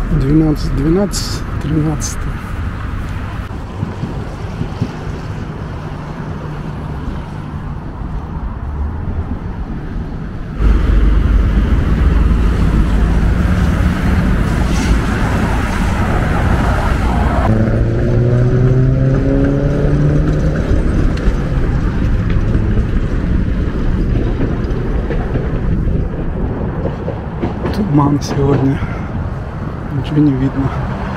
12, 13. Туман сегодня. Ничего не видно.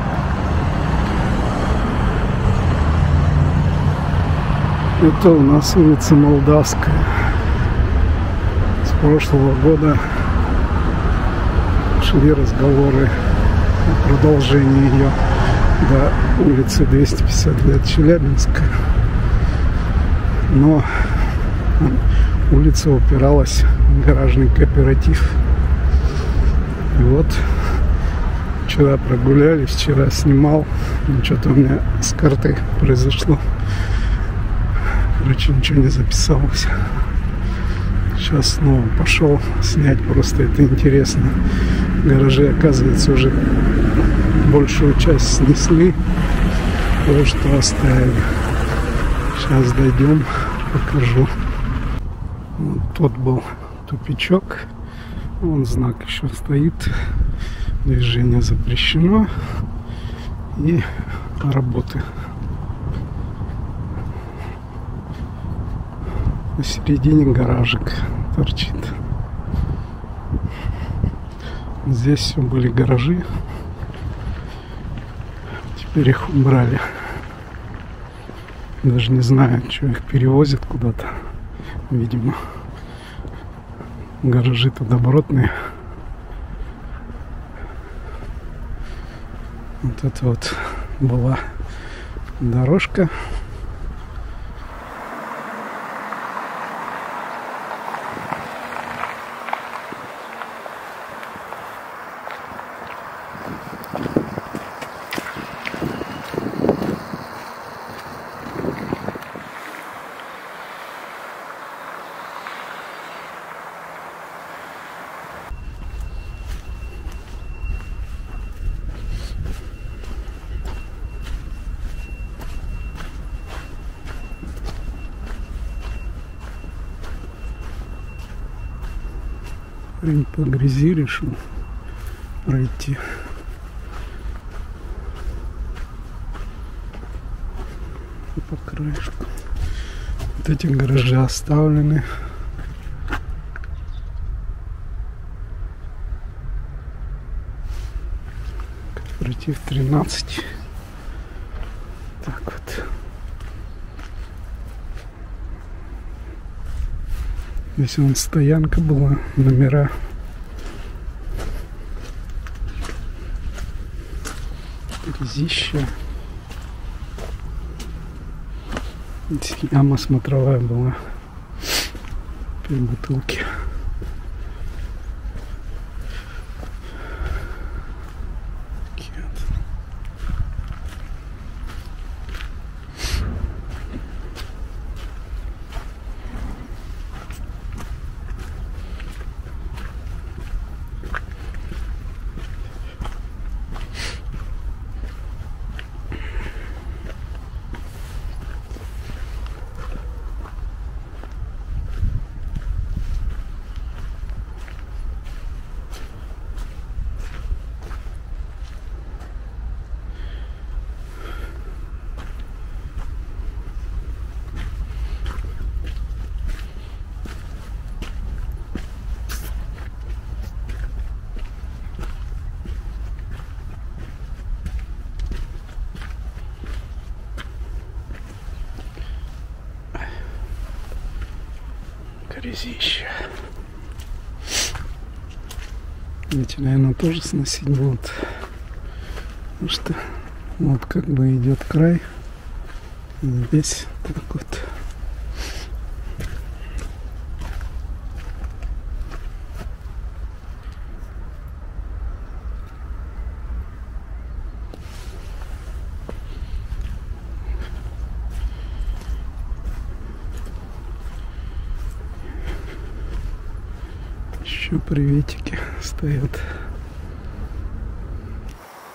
Это у нас улица Молдавская. С прошлого года шли разговоры о продолжении ее до улицы 250 лет Челябинска. Но улица упиралась в гаражный кооператив. И вот вчера прогулялись, вчера снимал, что-то у меня с картой произошло. Короче, ничего не записалось. Сейчас снова пошел снять, просто это интересно. Гаражи, оказывается, уже большую часть снесли, кое-что оставили. Сейчас дойдем, покажу. Вот тот был тупичок. Вон знак еще стоит. Движение запрещено. И работы. Посередине гаражик торчит. Здесь все были гаражи. Теперь их убрали. Даже не знаю, что их перевозят куда-то. Видимо. Гаражи-то добротные. Вот это вот была дорожка. Парень по грязи решил пройти. По краешку. Вот эти гаражи оставлены. Кооператив 13. Так вот. Здесь вон стоянка была, номера. Грязище. Здесь яма смотровая была. Опять бутылки. Грязище. Эти, наверное, тоже сносить будут. Потому что вот как бы идет край. И здесь так вот. Еще приветики стоят.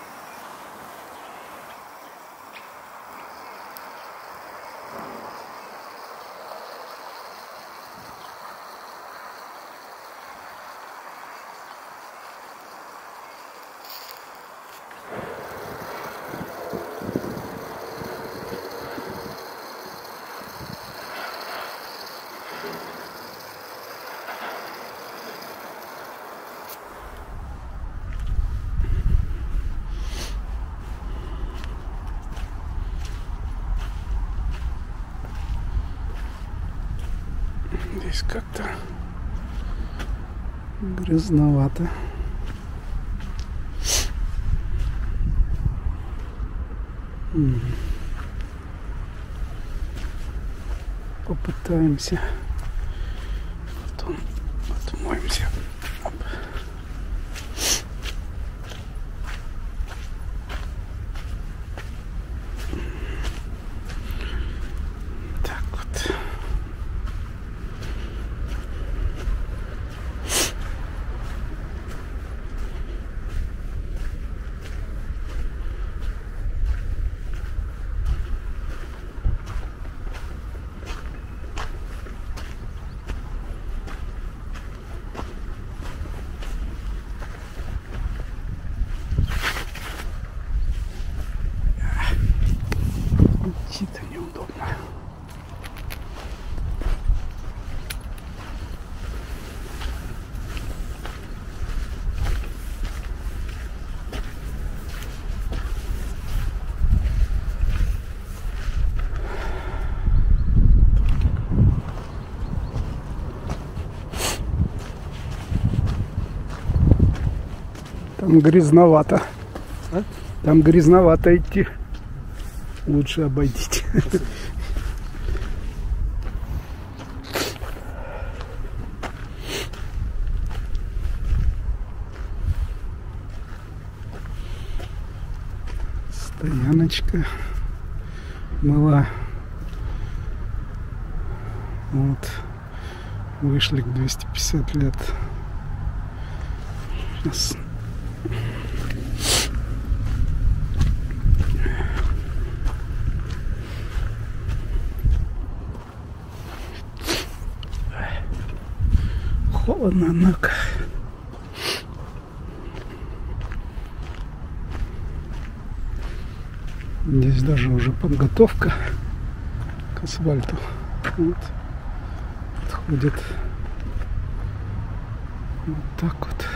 Здесь как-то грязновато. Попытаемся. Потом отмоемся. Оп. Так вот. Идти-то неудобно. Там грязновато. А? Там грязновато идти. Лучше обойдите. Стояночка была. Вот. Вышли к 250 лет. Сейчас. Холодно, однако. Здесь даже уже подготовка к асфальту. Вот. Подходит вот так вот.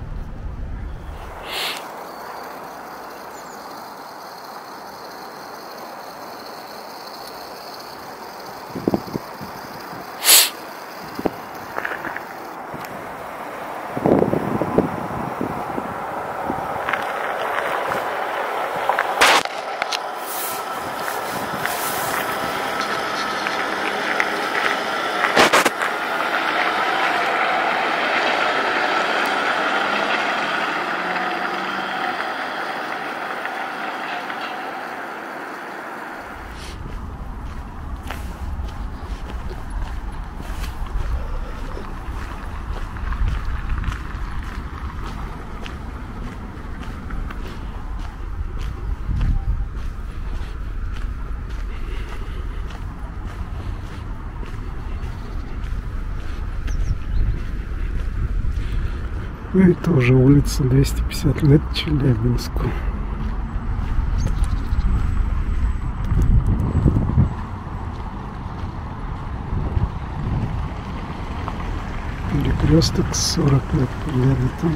Ну, это уже улица 250 лет Челябинску. Перекресток 40 лет победы там.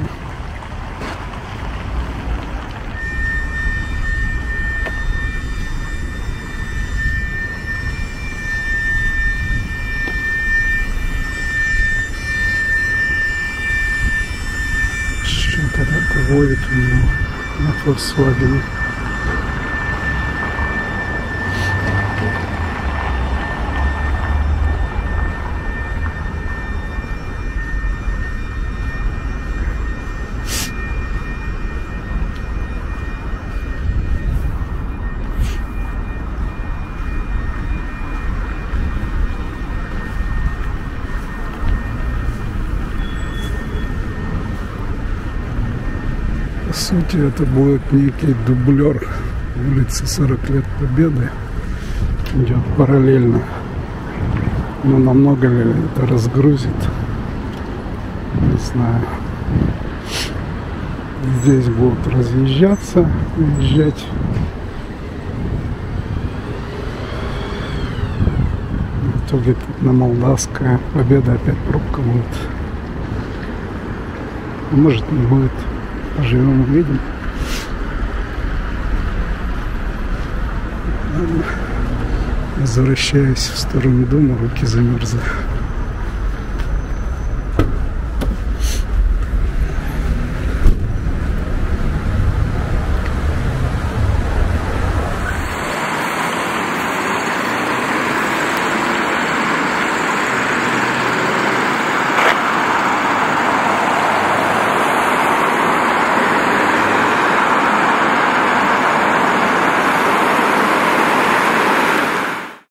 Что-то водит у него на Volkswagen. По сути, это будет некий дублер улицы 40 лет Победы. Идет параллельно. Но намного ли это разгрузит? Не знаю. Здесь будут разъезжаться, выезжать. В итоге тут на Молдавская Победа опять пробка будет. А может, не будет. Поживем, увидим. Ладно. Возвращаюсь в сторону дома, руки замерзли.